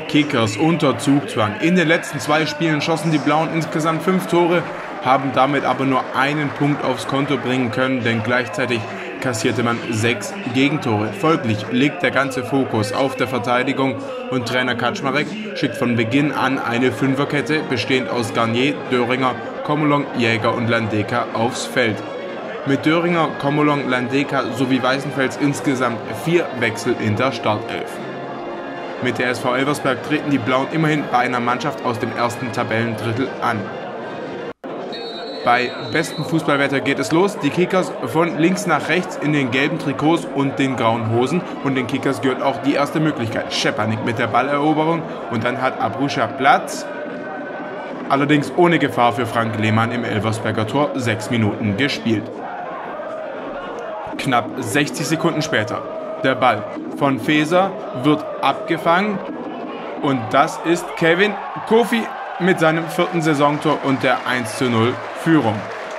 Kickers unter Zugzwang. In den letzten 2 Spielen schossen die Blauen insgesamt 5 Tore, haben damit aber nur einen Punkt aufs Konto bringen können, denn gleichzeitig kassierte man 6 Gegentore. Folglich liegt der ganze Fokus auf der Verteidigung und Trainer Kaczmarek schickt von Beginn an eine Fünferkette, bestehend aus Garnier, Döringer, Komolong, Jäger und Landeka aufs Feld. Mit Döringer, Komolong, Landeka sowie Weißenfels insgesamt 4 Wechsel in der Startelf. Mit der SV Elversberg treten die Blauen immerhin bei einer Mannschaft aus dem ersten Tabellendrittel an. Bei bestem Fußballwetter geht es los. Die Kickers von links nach rechts in den gelben Trikots und den grauen Hosen. Und den Kickers gehört auch die erste Möglichkeit. Schepanik mit der Balleroberung und dann hat Abrusha Platz. Allerdings ohne Gefahr für Frank Lehmann im Elversberger Tor. 6 Minuten gespielt. Knapp 60 Sekunden später. Der Ball von Feser wird abgefangen. Und das ist Kevin Kofi mit seinem 4. Saisontor und der 1:0 Führung.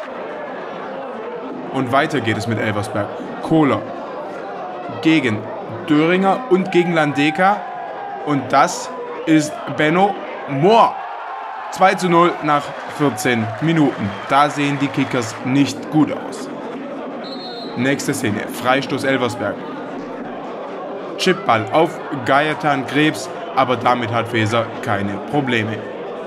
Und weiter geht es mit Elversberg. Kohler gegen Döringer und gegen Landeka. Und das ist Benno Mohr. 2:0 nach 14 Minuten. Da sehen die Kickers nicht gut aus. Nächste Szene. Freistoß Elversberg. Chipball auf Gajetan Krebs, aber damit hat Feser keine Probleme.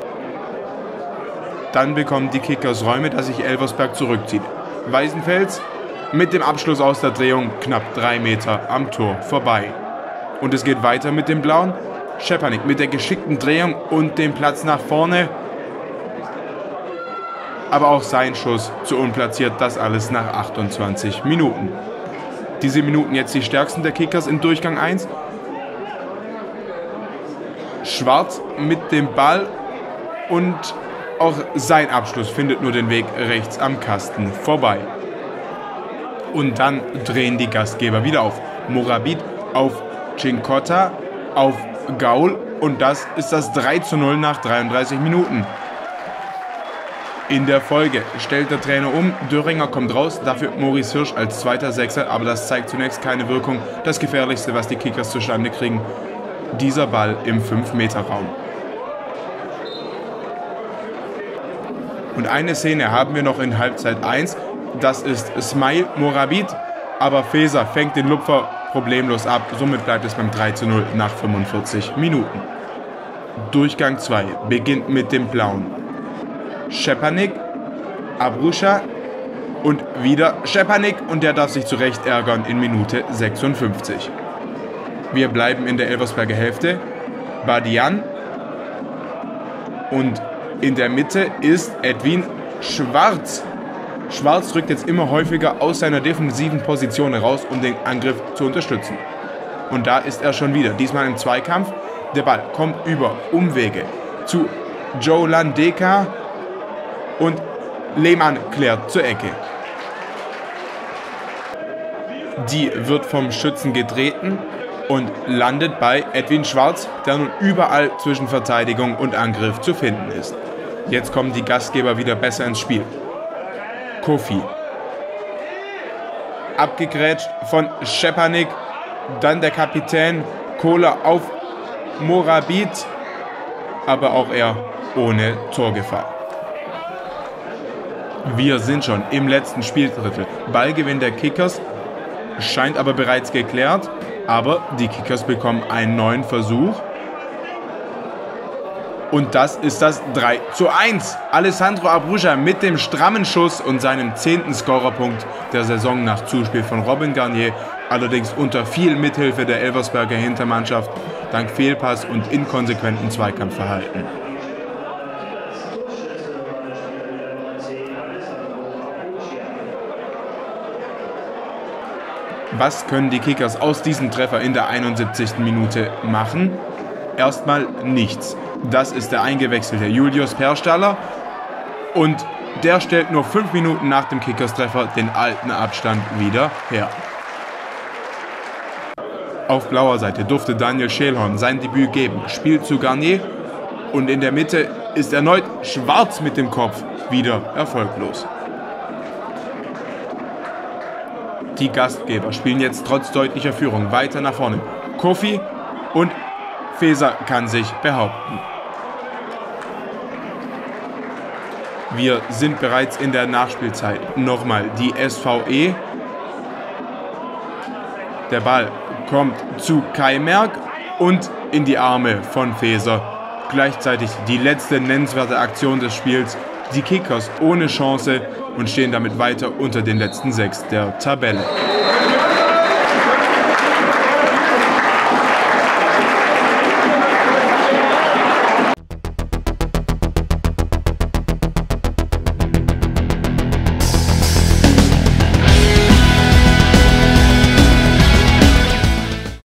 Dann bekommen die Kickers Räume, dass sich Elversberg zurückzieht. Weißenfels mit dem Abschluss aus der Drehung knapp 3 Meter am Tor vorbei. Und es geht weiter mit dem Blauen. Schepanik mit der geschickten Drehung und dem Platz nach vorne. Aber auch sein Schuss zu unplatziert, das alles nach 28 Minuten. Diese Minuten jetzt die stärksten der Kickers in Durchgang 1. Schwarz mit dem Ball und auch sein Abschluss findet nur den Weg rechts am Kasten vorbei. Und dann drehen die Gastgeber wieder auf. Morabit auf Cincotta, auf Gaul und das ist das 3:0 nach 33 Minuten. In der Folge stellt der Trainer um, Döringer kommt raus, dafür Maurice Hirsch als zweiter Sechser, aber das zeigt zunächst keine Wirkung. Das Gefährlichste, was die Kickers zustande kriegen, dieser Ball im 5-Meter-Raum. Und eine Szene haben wir noch in Halbzeit 1, das ist Smail Morabit, aber Feser fängt den Lupfer problemlos ab, somit bleibt es beim 3:0 nach 45 Minuten. Durchgang 2 beginnt mit dem Blauen. Schepanik, Abrusha und wieder Schepanik und der darf sich zu Recht ärgern in Minute 56. Wir bleiben in der Elversberger Hälfte. Badian und in der Mitte ist Edwin Schwarz. Schwarz rückt jetzt immer häufiger aus seiner defensiven Position heraus, um den Angriff zu unterstützen. Und da ist er schon wieder, diesmal im Zweikampf. Der Ball kommt über Umwege zu Joe Landeka und Lehmann klärt zur Ecke. Die wird vom Schützen getreten und landet bei Edwin Schwarz, der nun überall zwischen Verteidigung und Angriff zu finden ist. Jetzt kommen die Gastgeber wieder besser ins Spiel. Kofi. Abgegrätscht von Schepanik, dann der Kapitän Kohler auf Morabit, aber auch er ohne Torgefahr. Wir sind schon im letzten Spieldrittel. Ballgewinn der Kickers scheint aber bereits geklärt, aber die Kickers bekommen einen neuen Versuch. Und das ist das 3:1. Alessandro Abrusha mit dem strammen Schuss und seinem 10. Scorerpunkt der Saison nach Zuspiel von Robin Garnier, allerdings unter viel Mithilfe der Elversberger Hintermannschaft, dank Fehlpass und inkonsequenten Zweikampfverhalten. Was können die Kickers aus diesem Treffer in der 71. Minute machen? Erstmal nichts. Das ist der eingewechselte Julius Perstaller und der stellt nur 5 Minuten nach dem Kickers-Treffer den alten Abstand wieder her. Auf blauer Seite durfte Daniel Scheelhorn sein Debüt geben, spielt zu Garnier und in der Mitte ist erneut Schwarz mit dem Kopf, wieder erfolglos. Die Gastgeber spielen jetzt trotz deutlicher Führung weiter nach vorne. Kofi und Feser kann sich behaupten. Wir sind bereits in der Nachspielzeit. Nochmal die SVE. Der Ball kommt zu Kai Merck und in die Arme von Feser. Gleichzeitig die letzte nennenswerte Aktion des Spiels. Die Kickers ohne Chance und stehen damit weiter unter den letzten 6 der Tabelle.